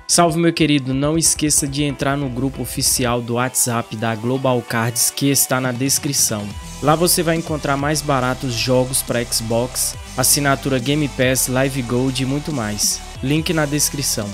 Salve meu querido, não esqueça de entrar no grupo oficial do WhatsApp da Global Cards que está na descrição. Lá você vai encontrar mais baratos jogos para Xbox, assinatura Game Pass, Live Gold e muito mais. Link na descrição.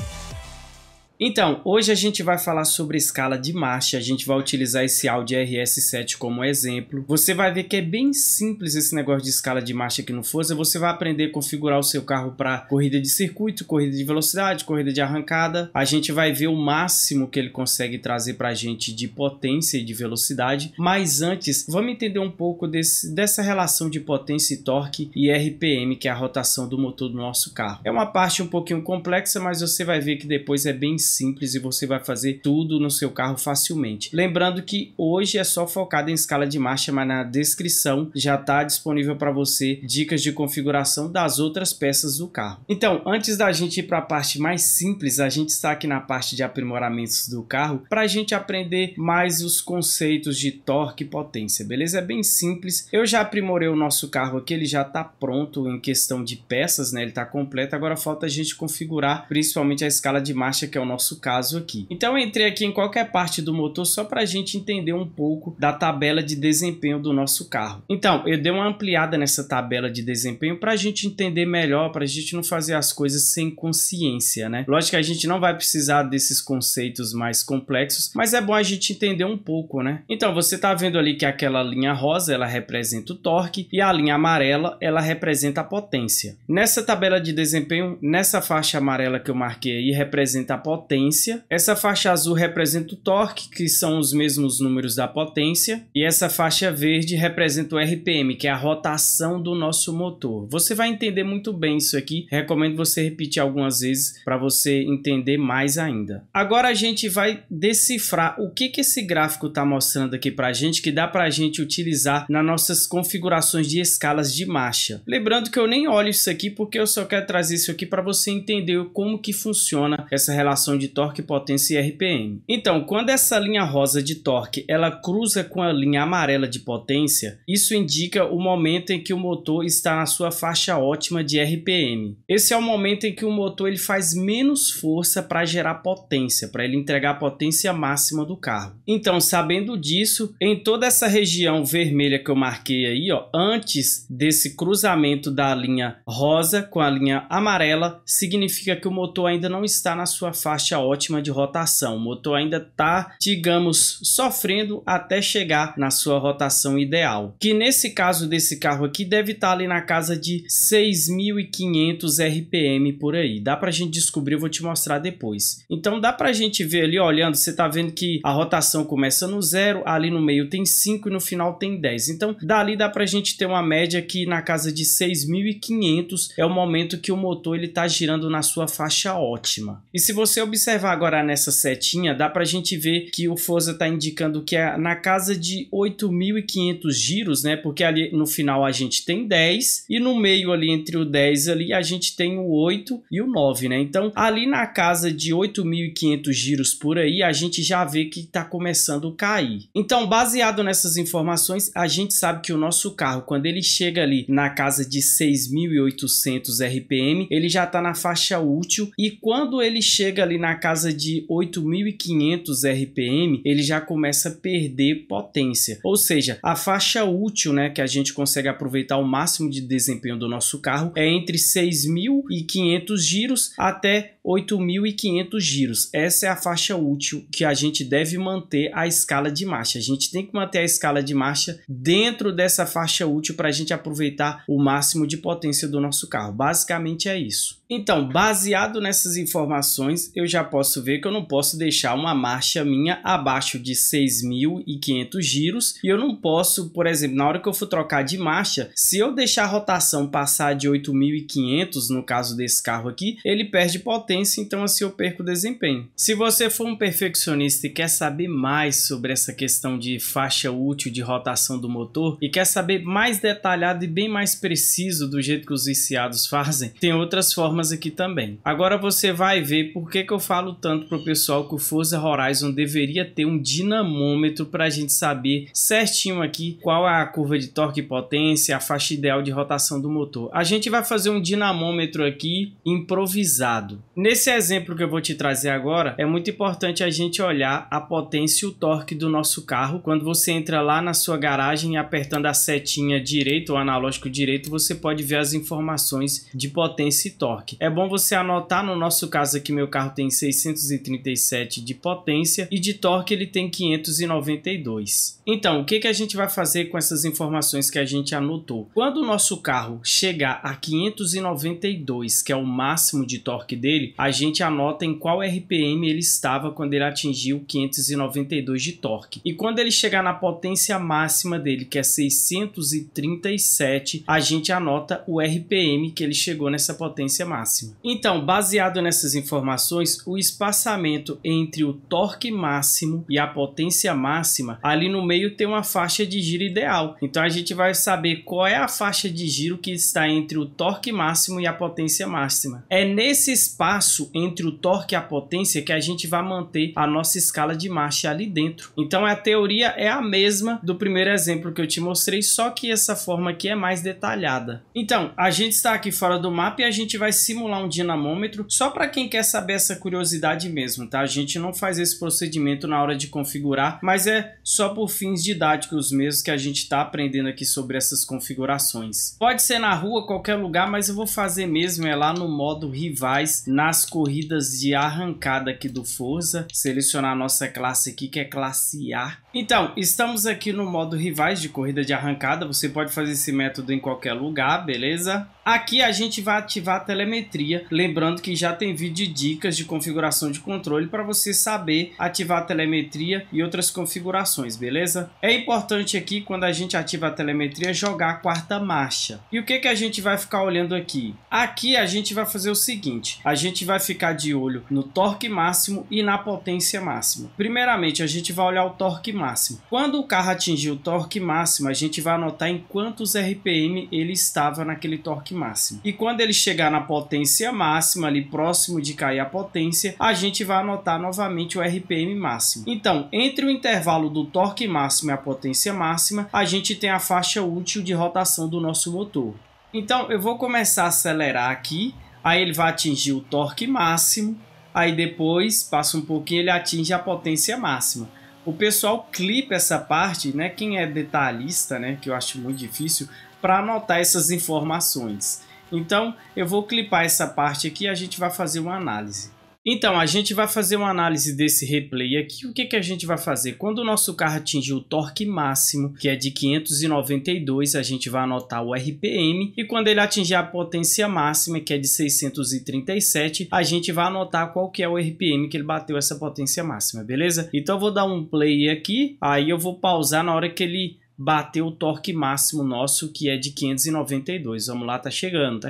Então, hoje a gente vai falar sobre escala de marcha, a gente vai utilizar esse Audi RS7 como exemplo. Você vai ver que é bem simples esse negócio de escala de marcha aqui no Forza. Você vai aprender a configurar o seu carro para corrida de circuito, corrida de velocidade, corrida de arrancada. A gente vai ver o máximo que ele consegue trazer para a gente de potência e de velocidade. Mas antes, vamos entender um pouco dessa relação de potência e torque e RPM, que é a rotação do motor do nosso carro. É uma parte um pouquinho complexa, mas você vai ver que depois é bem simples e você vai fazer tudo no seu carro facilmente. Lembrando que hoje é só focado em escala de marcha, mas na descrição já está disponível para você dicas de configuração das outras peças do carro. Então, antes da gente ir para a parte mais simples, a gente está aqui na parte de aprimoramentos do carro para a gente aprender mais os conceitos de torque e potência, beleza? É bem simples. Eu já aprimorei o nosso carro aqui, ele já está pronto em questão de peças, né? Ele está completo, agora falta a gente configurar principalmente a escala de marcha, que é o nosso caso aqui. Então eu entrei aqui em qualquer parte do motor só para a gente entender um pouco da tabela de desempenho do nosso carro. Então eu dei uma ampliada nessa tabela de desempenho para a gente entender melhor, para a gente não fazer as coisas sem consciência, né? Lógico que a gente não vai precisar desses conceitos mais complexos, mas é bom a gente entender um pouco, né? Então você tá vendo ali que aquela linha rosa ela representa o torque e a linha amarela ela representa a potência. Nessa tabela de desempenho, nessa faixa amarela que eu marquei aí representa a potência. Essa faixa azul representa o torque, que são os mesmos números da potência, e essa faixa verde representa o RPM, que é a rotação do nosso motor. Você vai entender muito bem isso aqui, recomendo você repetir algumas vezes para você entender mais ainda. Agora a gente vai decifrar o que esse gráfico está mostrando aqui para a gente, que dá para a gente utilizar nas nossas configurações de escalas de marcha. Lembrando que eu nem olho isso aqui porque eu só quero trazer isso aqui para você entender como que funciona essa relação de torque, potência e RPM. Então, quando essa linha rosa de torque ela cruza com a linha amarela de potência, isso indica o momento em que o motor está na sua faixa ótima de RPM. Esse é o momento em que o motor ele faz menos força para gerar potência, para ele entregar a potência máxima do carro. Então, sabendo disso, em toda essa região vermelha que eu marquei aí, ó, antes desse cruzamento da linha rosa com a linha amarela, significa que o motor ainda não está na sua faixa ótima de rotação. O motor ainda está, digamos, sofrendo até chegar na sua rotação ideal, que nesse caso desse carro aqui deve estar ali na casa de 6.500 RPM por aí. Dá pra gente descobrir, eu vou te mostrar depois. Então dá pra gente ver ali, olhando, você tá vendo que a rotação começa no 0, ali no meio tem 5 e no final tem 10. Então dali dá pra gente ter uma média aqui na casa de 6.500, é o momento que o motor ele tá girando na sua faixa ótima. E se você observar agora nessa setinha, dá pra gente ver que o Forza tá indicando que é na casa de 8.500 giros, né? Porque ali no final a gente tem 10 e no meio ali entre o 10 ali a gente tem o 8 e o 9, né? Então ali na casa de 8.500 giros por aí a gente já vê que tá começando a cair. Então baseado nessas informações a gente sabe que o nosso carro quando ele chega ali na casa de 6.800 RPM ele já tá na faixa útil e quando ele chega ali na casa de 8.500 RPM, ele já começa a perder potência. Ou seja, a faixa útil, né, que a gente consegue aproveitar o máximo de desempenho do nosso carro é entre 6.500 giros até 8.500 giros. Essa é a faixa útil que a gente deve manter a escala de marcha. A gente tem que manter a escala de marcha dentro dessa faixa útil para a gente aproveitar o máximo de potência do nosso carro. Basicamente é isso. Então, baseado nessas informações, eu já posso ver que eu não posso deixar uma marcha minha abaixo de 6.500 giros e eu não posso, por exemplo, na hora que eu for trocar de marcha, se eu deixar a rotação passar de 8.500, no caso desse carro aqui, ele perde potência, então assim eu perco desempenho. Se você for um perfeccionista e quer saber mais sobre essa questão de faixa útil de rotação do motor e quer saber mais detalhado e bem mais preciso do jeito que os viciados fazem, tem outras formas aqui também. Agora você vai ver por que eu falo tanto pro pessoal que o Forza Horizon deveria ter um dinamômetro para a gente saber certinho aqui qual é a curva de torque e potência, a faixa ideal de rotação do motor. A gente vai fazer um dinamômetro aqui improvisado. Nesse exemplo que eu vou te trazer agora, é muito importante a gente olhar a potência e o torque do nosso carro. Quando você entra lá na sua garagem apertando a setinha direita, o analógico direito, você pode ver as informações de potência e torque. É bom você anotar, no nosso caso aqui, meu carro tem 637 de potência e de torque ele tem 592. Então, o que a gente vai fazer com essas informações que a gente anotou? Quando o nosso carro chegar a 592, que é o máximo de torque dele, a gente anota em qual RPM ele estava quando ele atingiu 592 de torque. E quando ele chegar na potência máxima dele, que é 637, a gente anota o RPM que ele chegou nessa potência máxima. Então, baseado nessas informações, o espaçamento entre o torque máximo e a potência máxima, ali no meio tem uma faixa de giro ideal. Então, a gente vai saber qual é a faixa de giro que está entre o torque máximo e a potência máxima. É nesse espaço entre o torque e a potência que a gente vai manter a nossa escala de marcha ali dentro. Então a teoria é a mesma do primeiro exemplo que eu te mostrei, só que essa forma aqui é mais detalhada. Então a gente está aqui fora do mapa e a gente vai simular um dinamômetro só para quem quer saber essa curiosidade mesmo, tá? A gente não faz esse procedimento na hora de configurar, mas é só por fins didáticos mesmo que a gente está aprendendo aqui sobre essas configurações. Pode ser na rua, qualquer lugar, mas eu vou fazer mesmo é lá no modo rivais, nas corridas de arrancada aqui do Forza, selecionar a nossa classe aqui que é classe A. Então, estamos aqui no modo rivais de corrida de arrancada, você pode fazer esse método em qualquer lugar, beleza? Aqui a gente vai ativar a telemetria, lembrando que já tem vídeo de dicas de configuração de controle para você saber ativar a telemetria e outras configurações, beleza? É importante aqui, quando a gente ativa a telemetria, jogar a quarta marcha. E o que a gente vai ficar olhando aqui? Aqui a gente vai fazer o seguinte, a gente vai ficar de olho no torque máximo e na potência máxima. Primeiramente, a gente vai olhar o torque máximo. Quando o carro atingir o torque máximo, a gente vai anotar em quantos RPM ele estava naquele torque máximo. E quando ele chegar na potência máxima, ali próximo de cair a potência, a gente vai anotar novamente o RPM máximo. Então, entre o intervalo do torque máximo e a potência máxima, a gente tem a faixa útil de rotação do nosso motor. Então, eu vou começar a acelerar aqui, aí ele vai atingir o torque máximo, aí depois, passa um pouquinho, ele atinge a potência máxima. O pessoal clipa essa parte, né? Quem é detalhista, né? Que eu acho muito difícil, para anotar essas informações. Então, eu vou clipar essa parte aqui e a gente vai fazer uma análise. Então, a gente vai fazer uma análise desse replay aqui. O que a gente vai fazer? Quando o nosso carro atingir o torque máximo, que é de 592, a gente vai anotar o RPM. E quando ele atingir a potência máxima, que é de 637, a gente vai anotar qual que é o RPM que ele bateu essa potência máxima, beleza? Então, eu vou dar um play aqui, aí eu vou pausar na hora que ele bateu o torque máximo nosso, que é de 592. Vamos lá, tá chegando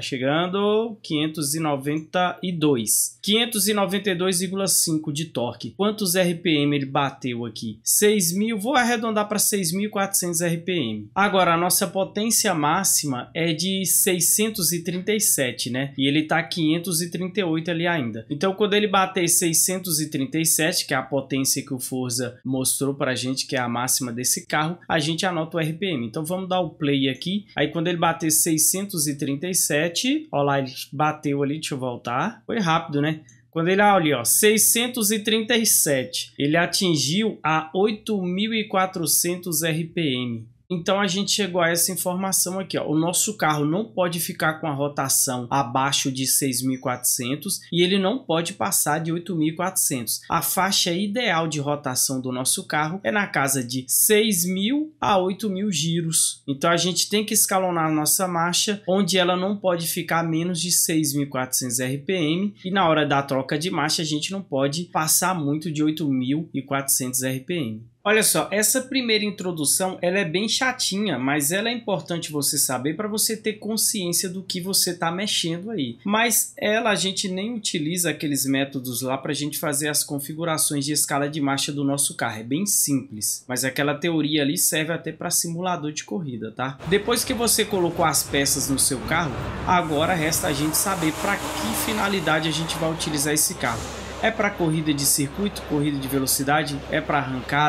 592. 592,5 de torque. Quantos RPM ele bateu aqui? 6.000, vou arredondar para 6.400 RPM. Agora, a nossa potência máxima é de 637, né? E ele tá 538 ali ainda. Então, quando ele bater 637, que é a potência que o Forza mostrou pra gente, que é a máxima desse carro, a gente anota o RPM. Então vamos dar o play aqui. Aí quando ele bater 637, ó lá, ele bateu ali, deixa eu voltar. Foi rápido, né? Quando ele olha, ó, 637, ele atingiu a 8.400 RPM. Então a gente chegou a essa informação aqui, ó. O nosso carro não pode ficar com a rotação abaixo de 6.400 e ele não pode passar de 8.400. A faixa ideal de rotação do nosso carro é na casa de 6.000 a 8.000 giros. Então a gente tem que escalonar a nossa marcha, onde ela não pode ficar menos de 6.400 RPM e na hora da troca de marcha a gente não pode passar muito de 8.400 RPM. Olha só, essa primeira introdução ela é bem chatinha, mas ela é importante você saber para você ter consciência do que você está mexendo aí. Mas a gente nem utiliza aqueles métodos lá para a gente fazer as configurações de escala de marcha do nosso carro. É bem simples, mas aquela teoria ali serve até para simulador de corrida, tá? Depois que você colocou as peças no seu carro, agora resta a gente saber para que finalidade a gente vai utilizar esse carro. É para corrida de circuito, corrida de velocidade, é para arrancada,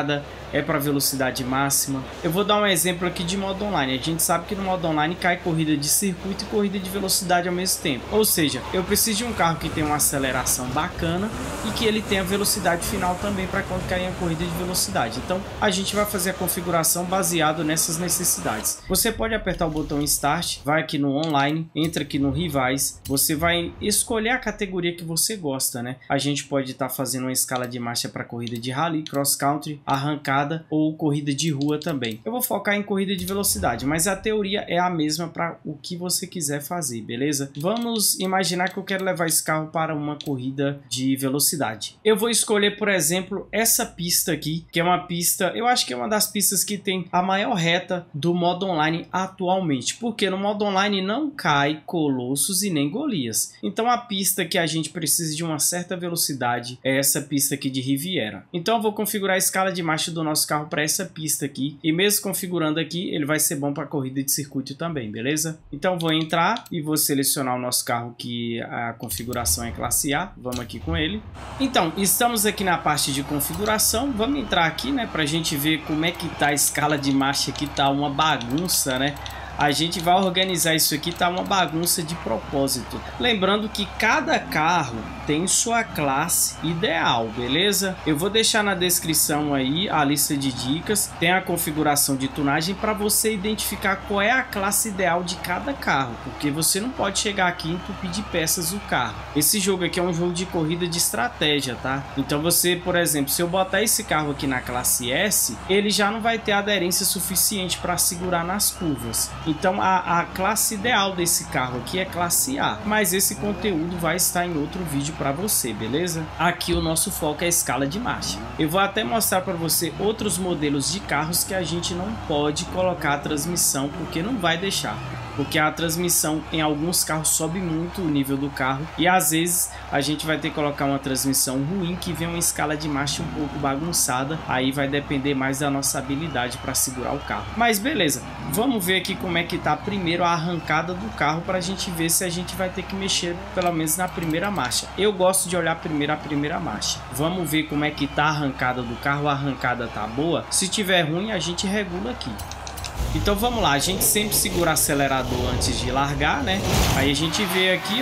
é para velocidade máxima. Eu vou dar um exemplo aqui de modo online. A gente sabe que no modo online cai corrida de circuito e corrida de velocidade ao mesmo tempo. Ou seja, eu preciso de um carro que tenha uma aceleração bacana e que ele tenha velocidade final também para quando cair a corrida de velocidade. Então a gente vai fazer a configuração baseado nessas necessidades. Você pode apertar o botão Start, vai aqui no online, entra aqui no Rivais, você vai escolher a categoria que você gosta, né? A gente pode estar fazendo uma escala de marcha para corrida de rally, cross country, arrancada ou corrida de rua também. Eu vou focar em corrida de velocidade, mas a teoria é a mesma para o que você quiser fazer, beleza? Vamos imaginar que eu quero levar esse carro para uma corrida de velocidade. Eu vou escolher, por exemplo, essa pista aqui, que é uma pista, eu acho que é uma das pistas que tem a maior reta do modo online atualmente, porque no modo online não cai Colossus e nem Golias. Então a pista que a gente precisa de uma certa velocidade é essa pista aqui de Riviera. Então eu vou configurar a escala de marcha do nosso carro para essa pista aqui, e mesmo configurando aqui, ele vai ser bom para corrida de circuito também, beleza? Então vou entrar e vou selecionar o nosso carro que a configuração é classe A. Vamos aqui com ele. Então estamos aqui na parte de configuração. Vamos entrar aqui, né, para a gente ver como é que tá a escala de marcha aqui. Tá uma bagunça, né? A gente vai organizar isso aqui, tá uma bagunça de propósito. Lembrando que cada carro tem sua classe ideal, beleza? Eu vou deixar na descrição aí a lista de dicas, tem a configuração de tunagem para você identificar qual é a classe ideal de cada carro, porque você não pode chegar aqui e entupir de peças o carro. Esse jogo aqui é um jogo de corrida de estratégia, tá? Então você, por exemplo, se eu botar esse carro aqui na classe S, ele já não vai ter aderência suficiente para segurar nas curvas. Então a classe ideal desse carro aqui é classe A, mas esse conteúdo vai estar em outro vídeo para você, beleza? Aqui o nosso foco é a escala de marcha. Eu vou até mostrar para você outros modelos de carros que a gente não pode colocar a transmissão, porque não vai deixar. Porque a transmissão em alguns carros sobe muito o nível do carro e às vezes a gente vai ter que colocar uma transmissão ruim que vem uma escala de marcha um pouco bagunçada. Aí vai depender mais da nossa habilidade para segurar o carro. Mas beleza, vamos ver aqui como é que tá primeiro a arrancada do carro para a gente ver se a gente vai ter que mexer pelo menos na primeira marcha. Eu gosto de olhar primeiro a primeira marcha. Vamos ver como é que tá a arrancada do carro. A arrancada tá boa? Se tiver ruim a gente regula aqui. Então vamos lá, a gente sempre segura o acelerador antes de largar, né? Aí a gente vê aqui,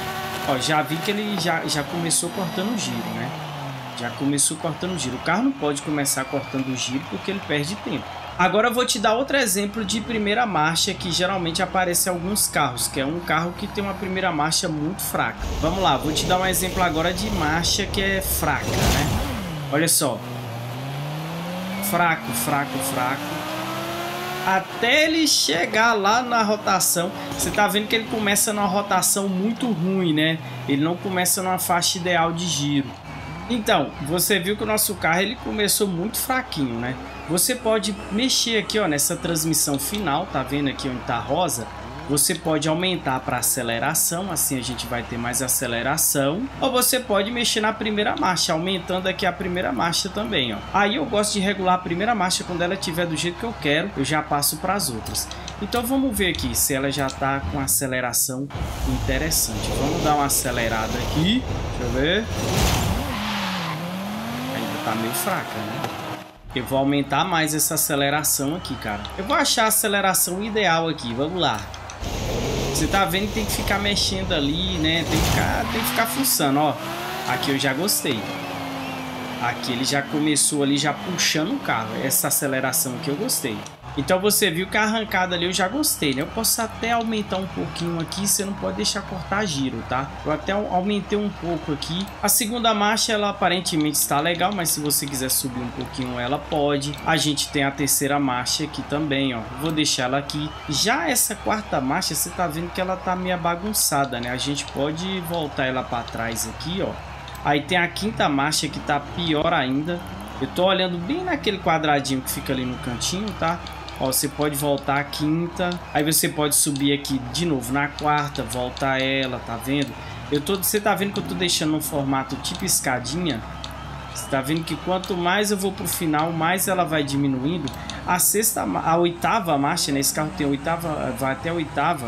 ó, já vi que ele já começou cortando o giro, né? Já começou cortando o giro. O carro não pode começar cortando o giro porque ele perde tempo. Agora eu vou te dar outro exemplo de primeira marcha que geralmente aparece em alguns carros, que é um carro que tem uma primeira marcha muito fraca. Vamos lá, vou te dar um exemplo agora de marcha que é fraca, né? Olha só. Fraco, fraco, fraco. Até ele chegar lá na rotação, você tá vendo que ele começa numa rotação muito ruim, né? Ele não começa numa faixa ideal de giro. Então, você viu que o nosso carro ele começou muito fraquinho, né? Você pode mexer aqui, ó, nessa transmissão final, tá vendo aqui onde tá rosa? Você pode aumentar para aceleração, assim a gente vai ter mais aceleração. Ou você pode mexer na primeira marcha, aumentando aqui a primeira marcha também, ó. Aí eu gosto de regular a primeira marcha, quando ela estiver do jeito que eu quero, eu já passo para as outras. Então vamos ver aqui se ela já está com aceleração interessante. Vamos dar uma acelerada aqui, deixa eu ver. Ainda tá meio fraca, né? Eu vou aumentar mais essa aceleração aqui, cara. Eu vou achar a aceleração ideal aqui, vamos lá. Você tá vendo que tem que ficar mexendo ali, né? Tem que ficar fuçando, ó. Aqui eu já gostei. Aqui ele já começou ali, já puxando o carro. Essa aceleração aqui eu gostei. Então você viu que a arrancada ali eu já gostei, né? Eu posso até aumentar um pouquinho aqui, você não pode deixar cortar giro, tá? Eu até aumentei um pouco aqui. A segunda marcha, ela aparentemente está legal, mas se você quiser subir um pouquinho, ela pode. A gente tem a terceira marcha aqui também, ó. Vou deixar ela aqui. Já essa quarta marcha, você tá vendo que ela tá meio bagunçada, né? A gente pode voltar ela para trás aqui, ó. Aí tem a quinta marcha que tá pior ainda. Eu tô olhando bem naquele quadradinho que fica ali no cantinho, tá? Ó, você pode voltar a quinta, aí você pode subir aqui de novo na quarta, voltar ela, tá vendo? Você tá vendo que eu tô deixando um formato tipo escadinha? Você tá vendo que quanto mais eu vou pro final, mais ela vai diminuindo. A oitava marcha, né? Esse carro tem a oitava, vai até a oitava.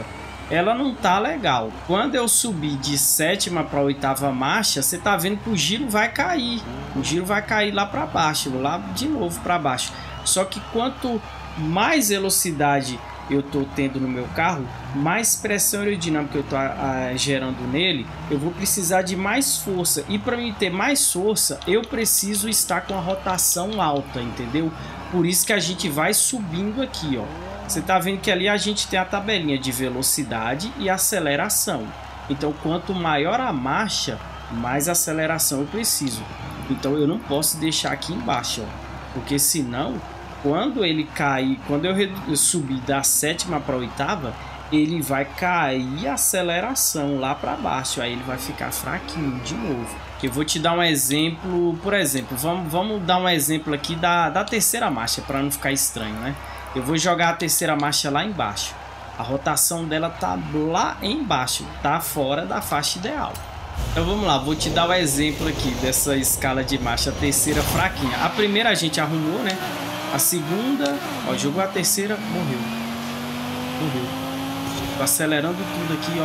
ela não tá legal. Quando eu subir de 7ª para 8ª marcha, você tá vendo que o giro vai cair. O giro vai cair lá para baixo, lá de novo para baixo. Só que quanto mais velocidade eu tô tendo no meu carro, mais pressão aerodinâmica eu tô gerando nele, eu vou precisar de mais força. E para mim ter mais força, eu preciso estar com a rotação alta, entendeu? Por isso que a gente vai subindo aqui, ó. Você tá vendo que ali a gente tem a tabelinha de velocidade e aceleração. Então, quanto maior a marcha, mais aceleração eu preciso. Então, eu não posso deixar aqui embaixo, ó. Porque senão, quando ele cair, quando eu subir da 7ª para 8ª, ele vai cair a aceleração lá para baixo. Aí ele vai ficar fraquinho de novo. Eu vou te dar um exemplo, por exemplo, vamos dar um exemplo aqui da 3ª marcha, para não ficar estranho, né? Eu vou jogar a 3ª marcha lá embaixo. A rotação dela tá lá embaixo, tá fora da faixa ideal. Então vamos lá, vou te dar o exemplo aqui dessa escala de marcha. A 3ª fraquinha. A primeira a gente arrumou, né? A segunda, ó, jogou a 3ª, morreu. Tô acelerando tudo aqui,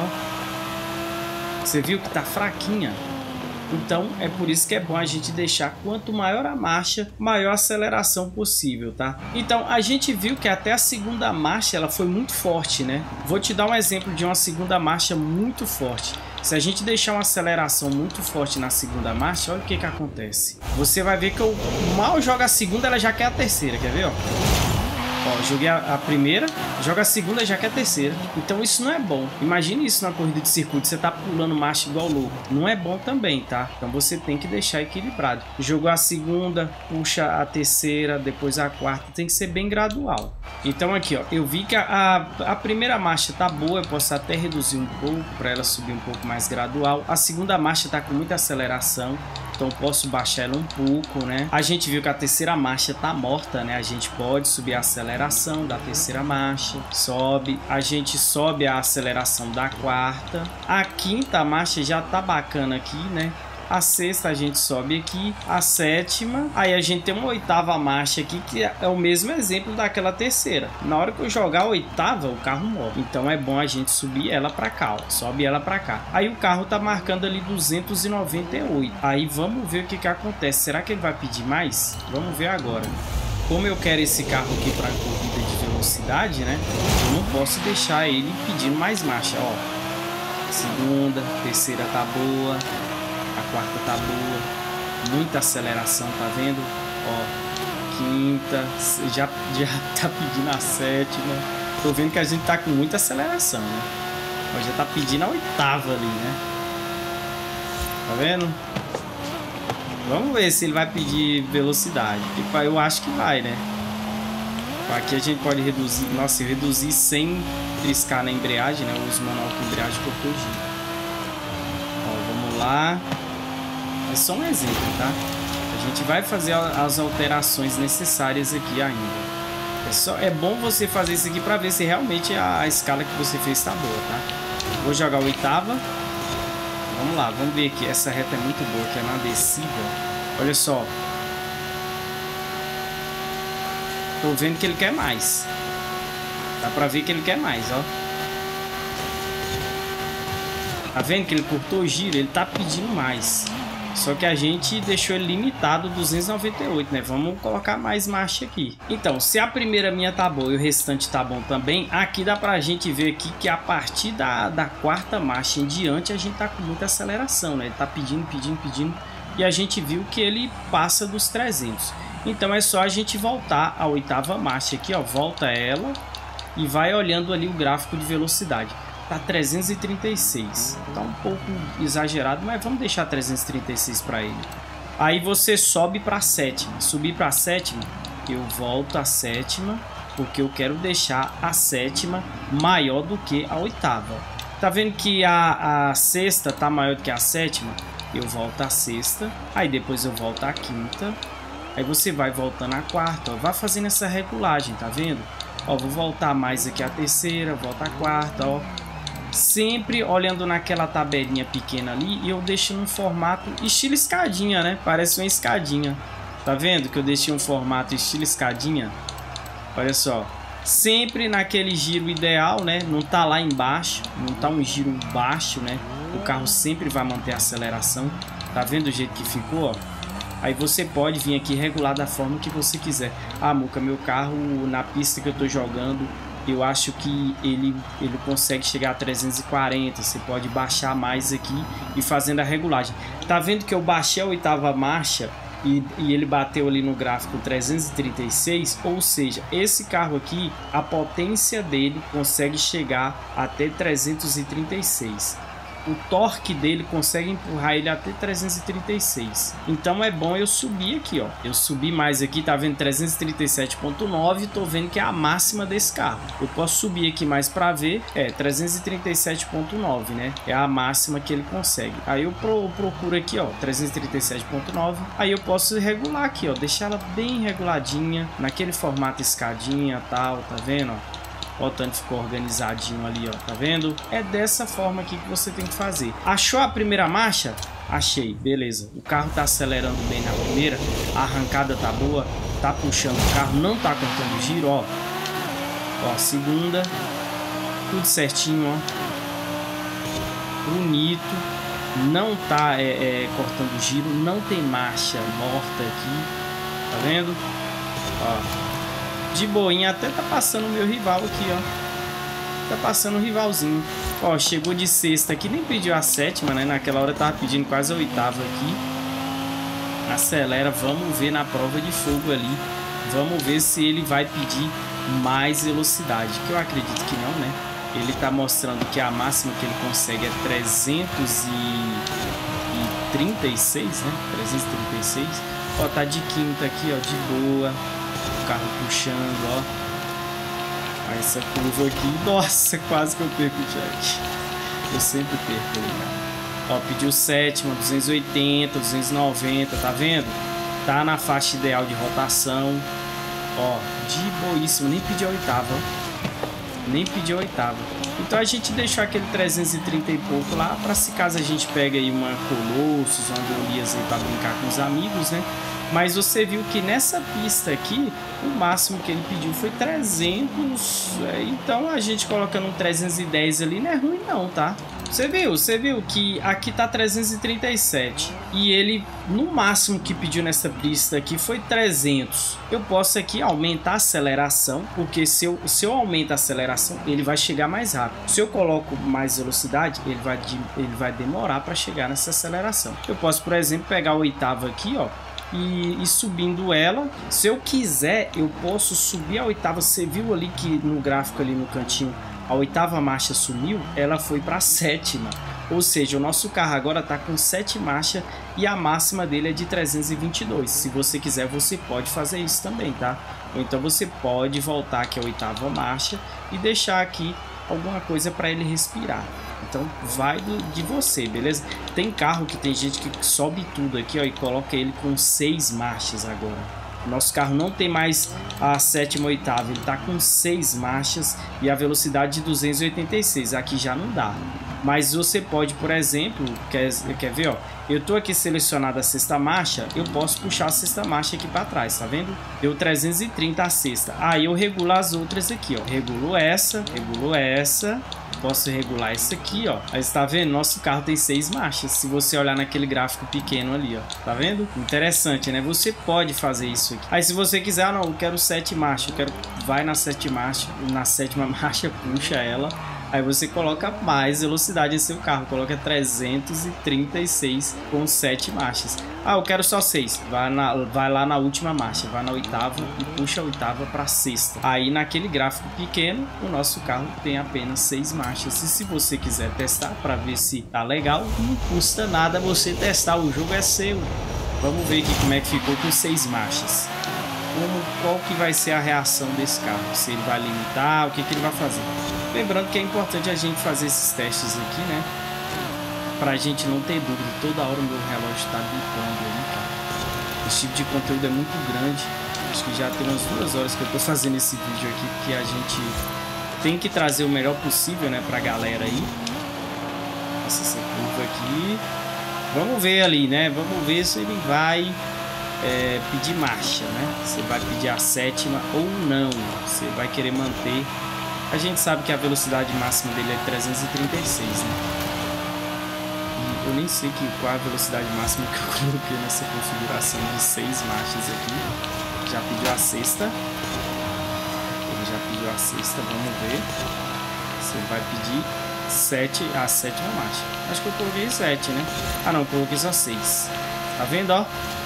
ó. Você viu que tá fraquinha? Então é por isso que é bom a gente deixar quanto maior a marcha, maior a aceleração possível, tá? Então a gente viu que até a 2ª marcha ela foi muito forte, né? Vou te dar um exemplo de uma 2ª marcha muito forte. Se a gente deixar uma aceleração muito forte na 2ª marcha, olha o que acontece. Você vai ver que eu mal jogo a 2ª, ela já quer a 3ª, quer ver, ó? Ó, joguei a primeira, joga a 2ª, já quer a 3ª. Então isso não é bom. Imagine isso na corrida de circuito, você tá pulando marcha igual louco. Não é bom também, tá? Então você tem que deixar equilibrado. Jogou a 2ª, puxa a 3ª, depois a 4ª. Tem que ser bem gradual. Então aqui, ó, eu vi que a primeira marcha tá boa, eu posso até reduzir um pouco para ela subir um pouco mais gradual. A 2ª marcha tá com muita aceleração, então posso baixar ela um pouco, né? A gente viu que a 3ª marcha tá morta, né? A gente pode subir a aceleração da 3ª marcha, sobe, a gente sobe a aceleração da 4ª. A 5ª marcha já tá bacana aqui, né? A 6ª a gente sobe aqui, a 7ª, aí a gente tem uma 8ª marcha aqui, que é o mesmo exemplo daquela 3ª. Na hora que eu jogar a 8ª, o carro morre. Então é bom a gente subir ela para cá, ó. Sobe ela para cá. Aí o carro tá marcando ali 298. Aí vamos ver o que acontece. Será que ele vai pedir mais? Vamos ver agora. Como eu quero esse carro aqui para corrida de velocidade, né? Eu não posso deixar ele pedindo mais marcha, ó. 2ª, 3ª tá boa. A 4ª tá boa, muita aceleração, tá vendo? Ó, 5ª, já tá pedindo a 7ª. Tô vendo que a gente tá com muita aceleração, né? Ó, já tá pedindo a 8ª ali, né? Tá vendo? Vamos ver se ele vai pedir velocidade. Tipo, eu acho que vai, né? Aqui a gente pode reduzir. Nossa, eu reduzi sem triscar na embreagem, né? Eu uso manual com embreagem cortou o giro. Ó, vamos lá. É só um exemplo, tá? A gente vai fazer as alterações necessárias aqui ainda. É bom você fazer isso aqui para ver se realmente a escala que você fez tá boa, tá? Vou jogar a 8ª. Vamos lá, vamos ver aqui. Essa reta é muito boa, que é na descida. Olha só. Tô vendo que ele quer mais. Dá pra ver que ele quer mais, ó. Tá vendo que ele cortou o giro? Ele tá pedindo mais. Só que a gente deixou ele limitado 298, né? Vamos colocar mais marcha aqui. Então, se a primeira minha tá boa e o restante tá bom também, aqui dá pra gente ver aqui que a partir da 4ª marcha em diante a gente tá com muita aceleração, né? Ele tá pedindo e a gente viu que ele passa dos 300. Então é só a gente voltar à 8ª marcha aqui, ó. Volta ela e vai olhando ali o gráfico de velocidade. Tá 336, tá um pouco exagerado, mas vamos deixar 336 para ele. Aí você sobe para a 7ª, subir para a 7ª, eu volto a 7ª, porque eu quero deixar a 7ª maior do que a 8ª. Tá vendo que a 6ª tá maior do que a 7ª? Eu volto a 6ª, aí depois eu volto a 5ª, aí você vai voltando a 4ª, ó, vai fazendo essa regulagem, tá vendo? Ó, vou voltar mais aqui a 3ª, volta a 4ª, ó. Sempre olhando naquela tabelinha pequena ali, e eu deixo num formato estilo escadinha, né? Parece uma escadinha. Tá vendo que eu deixei um formato estilo escadinha? Olha só. Sempre naquele giro ideal, né? Não tá lá embaixo, não tá um giro baixo, né? O carro sempre vai manter a aceleração. Tá vendo o jeito que ficou, ó? Aí você pode vir aqui regular da forma que você quiser. Ah, Muca, meu carro na pista que eu tô jogando, eu acho que ele consegue chegar a 340. Você pode baixar mais aqui e fazendo a regulagem. Tá vendo que eu baixei a 8ª marcha e ele bateu ali no gráfico 336? Ou seja, esse carro aqui, a potência dele consegue chegar até 336. O torque dele consegue empurrar ele até 336. Então é bom eu subir aqui, ó. Eu subi mais aqui, tá vendo 337.9, tô vendo que é a máxima desse carro. Eu posso subir aqui mais para ver, 337.9, né? É a máxima que ele consegue. Aí eu procuro aqui, ó, 337.9. Aí eu posso regular aqui, ó, deixar ela bem reguladinha, naquele formato escadinha, tal, tá vendo, ó? Ó, o tanto ficou organizadinho ali, ó, tá vendo? É dessa forma aqui que você tem que fazer. Achou a primeira marcha? Achei, beleza. O carro tá acelerando bem na primeira, a arrancada tá boa, tá puxando o carro, não tá cortando giro, ó. Ó, segunda, tudo certinho, ó. Bonito, não tá cortando giro, não tem marcha morta aqui, tá vendo? Ó. De boinha, até tá passando o meu rival aqui, ó. Tá passando o rivalzinho. Ó, chegou de sexta aqui, nem pediu a 7ª, né? Naquela hora tava pedindo quase a 8ª aqui. Acelera, vamos ver na prova de fogo ali. Vamos ver se ele vai pedir mais velocidade, que eu acredito que não, né? Ele tá mostrando que a máxima que ele consegue é 336, né? 336. Ó, tá de quinta aqui, ó, de boa. O carro puxando, ó. Aí essa curva aqui, nossa, quase que eu perco o jack. Eu sempre perco ele, cara. Ó, pediu 7ª, 280, 290, tá vendo? Tá na faixa ideal de rotação. Ó, de boíssimo, nem pediu a 8ª, ó. Nem pediu a 8ª. Então a gente deixou aquele 330 e pouco lá, pra se caso a gente pega aí uma Colossus, uma Golias aí pra brincar com os amigos, né? Mas você viu que nessa pista aqui, o máximo que ele pediu foi 300. Então a gente colocando um 310 ali não é ruim não, tá? Você viu que aqui tá 337. E ele, no máximo que pediu nessa pista aqui foi 300. Eu posso aqui aumentar a aceleração, porque se eu aumento a aceleração, ele vai chegar mais rápido. Se eu coloco mais velocidade, ele vai demorar para chegar nessa aceleração. Eu posso, por exemplo, pegar a 8ª aqui, ó. E subindo ela, se eu quiser, eu posso subir a 8ª. Você viu ali que no gráfico ali no cantinho, a 8ª marcha sumiu, ela foi para a 7ª. Ou seja, o nosso carro agora está com 7 marchas e a máxima dele é de 322. Se você quiser, você pode fazer isso também, tá? Ou então você pode voltar aqui a 8ª marcha e deixar aqui alguma coisa para ele respirar. Então vai de você, beleza? Tem carro que tem gente que sobe tudo aqui, ó, e coloca ele com 6 marchas agora. Nosso carro não tem mais a 7ª, 8ª, ele tá com 6 marchas e a velocidade de 286. Aqui já não dá. Mas você pode, por exemplo, quer ver, ó? Eu tô aqui selecionado a 6ª marcha, eu posso puxar a 6ª marcha aqui para trás, tá vendo? Deu 330 a 6ª. Aí eu regulo as outras aqui, ó. Regulo essa, posso regular essa aqui, ó. Aí você tá vendo? Nosso carro tem 6 marchas. Se você olhar naquele gráfico pequeno ali, ó. Tá vendo? Interessante, né? Você pode fazer isso aqui. Aí se você quiser, ah, não, eu quero 7 marchas. Vai na 7 marcha, na 7ª marcha, puxa ela. Aí você coloca mais velocidade em seu carro. Coloca 336 com 7 marchas. Ah, eu quero só 6. Vai lá na última marcha. Vai na 8ª e puxa a 8ª para 6ª. Aí naquele gráfico pequeno, o nosso carro tem apenas 6 marchas. E se você quiser testar para ver se tá legal, não custa nada você testar. O jogo é seu. Vamos ver aqui como é que ficou com 6 marchas. Qual que vai ser a reação desse carro? Se ele vai limitar, o que ele vai fazer? Lembrando que é importante a gente fazer esses testes aqui, né? Pra gente não ter dúvida. Toda hora o meu relógio tá bipando ali, cara. Esse tipo de conteúdo é muito grande. Acho que já tem umas 2 horas que eu tô fazendo esse vídeo aqui, porque a gente tem que trazer o melhor possível, né, pra galera aí. Essa curva aqui. Vamos ver ali, né? Vamos ver se ele vai pedir marcha, né? Você vai pedir a sétima ou não. Você vai querer manter. A gente sabe que a velocidade máxima dele é 336, né? E eu nem sei qual é a velocidade máxima que eu coloquei nessa configuração de 6 marchas aqui. Já pediu a sexta. Ele já pediu a sexta, vamos ver. Você vai pedir a sétima marcha. Acho que eu coloquei 7, né? Ah, não, eu coloquei só 6. Tá vendo, ó?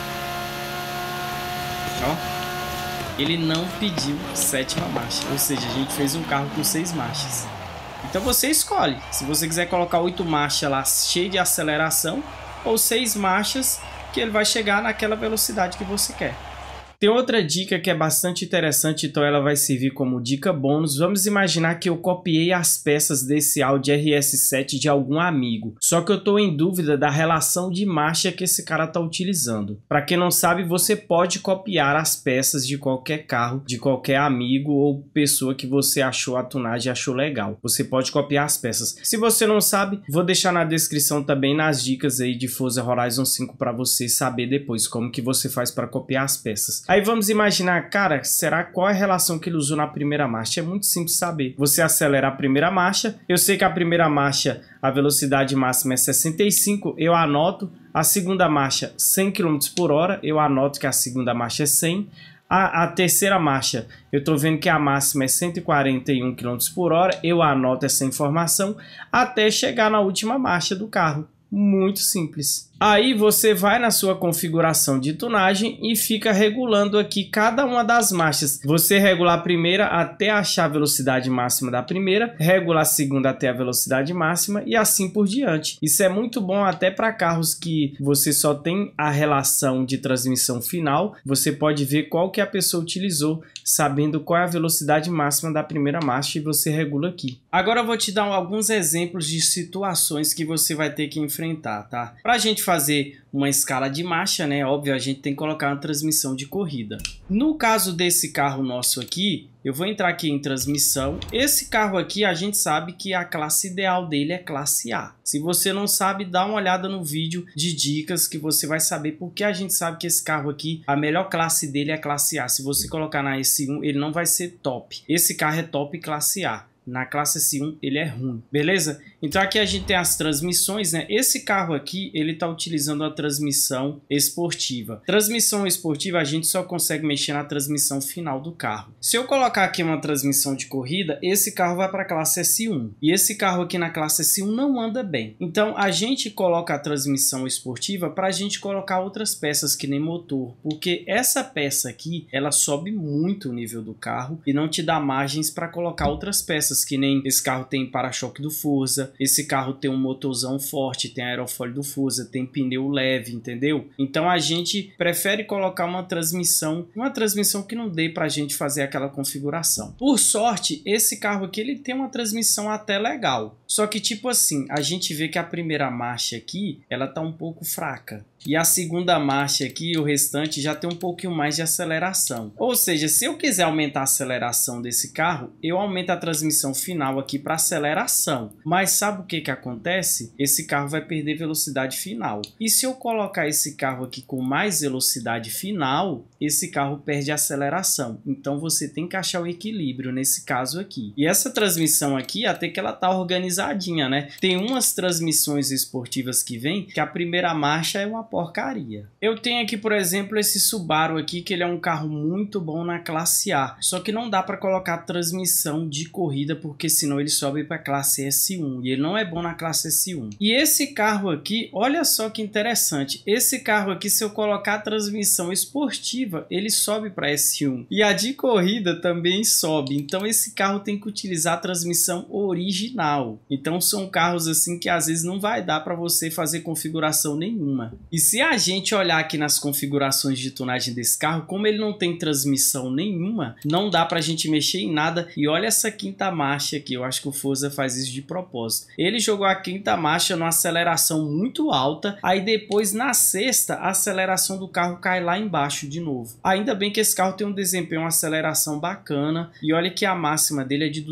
Ó. Ele não pediu sétima marcha, ou seja, a gente fez um carro com 6 marchas. Então você escolhe, se você quiser colocar 8 marchas lá, cheio de aceleração, ou 6 marchas, que ele vai chegar naquela velocidade que você quer. Tem outra dica que é bastante interessante, então ela vai servir como dica bônus. Vamos imaginar que eu copiei as peças desse Audi RS7 de algum amigo, só que eu estou em dúvida da relação de marcha que esse cara está utilizando. Para quem não sabe, você pode copiar as peças de qualquer carro, de qualquer amigo ou pessoa que você achou a tunagem e achou legal. Você pode copiar as peças. Se você não sabe, vou deixar na descrição também nas dicas aí de Forza Horizon 5 para você saber depois como que você faz para copiar as peças. Aí vamos imaginar, cara, qual é a relação que ele usou na primeira marcha? É muito simples saber. Você acelera a primeira marcha, eu sei que a primeira marcha, a velocidade máxima é 65, eu anoto. A segunda marcha, 100 km por hora, eu anoto que a segunda marcha é 100. A terceira marcha, eu estou vendo que a máxima é 141 km por hora, eu anoto essa informação até chegar na última marcha do carro. Muito simples. Aí você vai na sua configuração de tunagem e fica regulando aqui cada uma das marchas. Você regula a primeira até achar a velocidade máxima da primeira, regula a segunda até a velocidade máxima e assim por diante. Isso é muito bom até para carros que você só tem a relação de transmissão final. Você pode ver qual que a pessoa utilizou, sabendo qual é a velocidade máxima da primeira marcha e você regula aqui. Agora eu vou te dar alguns exemplos de situações que você vai ter que enfrentar, tá? Pra gente fazer uma escala de marcha, né? Óbvio, a gente tem que colocar uma transmissão de corrida. No caso desse carro nosso aqui, eu vou entrar aqui em transmissão. Esse carro aqui, a gente sabe que a classe ideal dele é classe A. Se você não sabe, dá uma olhada no vídeo de dicas que você vai saber porque a gente sabe que esse carro aqui, a melhor classe dele é classe A. Se você colocar na S1, ele não vai ser top. Esse carro é top classe A. Na classe S1 ele é ruim, beleza? Então aqui a gente tem as transmissões, né? Esse carro aqui, ele tá utilizando a transmissão esportiva. Transmissão esportiva a gente só consegue mexer na transmissão final do carro. Se eu colocar aqui uma transmissão de corrida, esse carro vai para a classe S1. E esse carro aqui na classe S1 não anda bem. Então a gente coloca a transmissão esportiva para a gente colocar outras peças que nem motor. Porque essa peça aqui, ela sobe muito o nível do carro e não te dá margens para colocar outras peças. Que nem esse carro tem para-choque do Forza, esse carro tem um motorzão forte, tem aerofólio do Forza, tem pneu leve, entendeu? Então a gente prefere colocar uma transmissão que não dê pra gente fazer aquela configuração. Por sorte, esse carro aqui ele tem uma transmissão até legal. Só que tipo assim, a gente vê que a primeira marcha aqui, ela tá um pouco fraca. E a segunda marcha aqui, o restante, já tem um pouquinho mais de aceleração. Ou seja, se eu quiser aumentar a aceleração desse carro, eu aumento a transmissão final aqui para aceleração. Mas sabe o que que acontece? Esse carro vai perder velocidade final. E se eu colocar esse carro aqui com mais velocidade final, esse carro perde aceleração. Então você tem que achar o equilíbrio nesse caso aqui. E essa transmissão aqui, até que ela tá organizadinha, né? Tem umas transmissões esportivas que vem que a primeira marcha é uma porcaria. Eu tenho aqui, por exemplo, esse Subaru aqui, que ele é um carro muito bom na classe A. Só que não dá para colocar transmissão de corrida, porque senão ele sobe para a classe S1. E ele não é bom na classe S1. E esse carro aqui, olha só que interessante. Esse carro aqui, se eu colocar a transmissão esportiva, ele sobe para S1. E a de corrida também sobe. Então esse carro tem que utilizar a transmissão original. Então são carros assim que às vezes não vai dar para você fazer configuração nenhuma. E se a gente olhar aqui nas configurações de tunagem desse carro, como ele não tem transmissão nenhuma, não dá pra gente mexer em nada. E olha essa quinta marcha aqui, eu acho que o Forza faz isso de propósito. Ele jogou a quinta marcha numa aceleração muito alta, aí depois na sexta a aceleração do carro cai lá embaixo de novo. Ainda bem que esse carro tem um desempenho, uma aceleração bacana, e olha que a máxima dele é de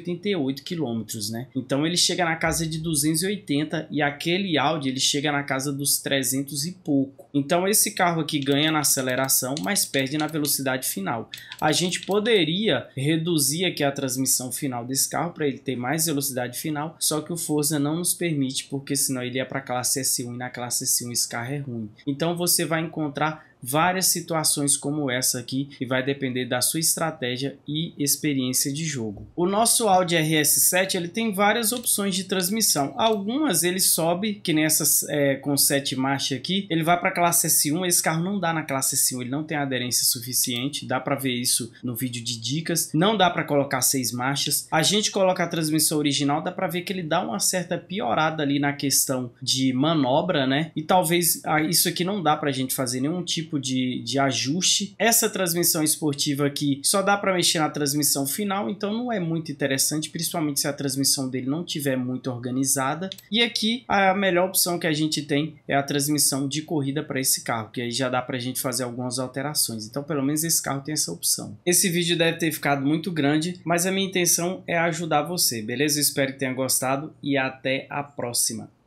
288 km, né? Então ele chega na casa de 280 e aquele Audi ele chega na casa dos 300 pontos e pouco. Então esse carro aqui ganha na aceleração, mas perde na velocidade final. A gente poderia reduzir aqui a transmissão final desse carro para ele ter mais velocidade final, só que o Forza não nos permite, porque senão ele ia para a classe S1 e na classe S1 esse carro é ruim. Então você vai encontrar várias situações como essa aqui e vai depender da sua estratégia e experiência de jogo. O nosso Audi RS7 ele tem várias opções de transmissão. Algumas ele sobe, que nessas com 7 marchas aqui, ele vai para a classe S1. Esse carro não dá na classe S1, ele não tem aderência suficiente, dá para ver isso no vídeo de dicas. Não dá para colocar 6 marchas. A gente coloca a transmissão original, dá para ver que ele dá uma certa piorada ali na questão de manobra, né? E talvez isso aqui não dá para a gente fazer nenhum tipo de ajuste. Essa transmissão esportiva aqui só dá para mexer na transmissão final, então não é muito interessante, principalmente se a transmissão dele não tiver muito organizada. E aqui a melhor opção que a gente tem é a transmissão de corrida para esse carro, que aí já dá para a gente fazer algumas alterações. Então pelo menos esse carro tem essa opção. Esse vídeo deve ter ficado muito grande, mas a minha intenção é ajudar você, beleza? Eu espero que tenha gostado e até a próxima.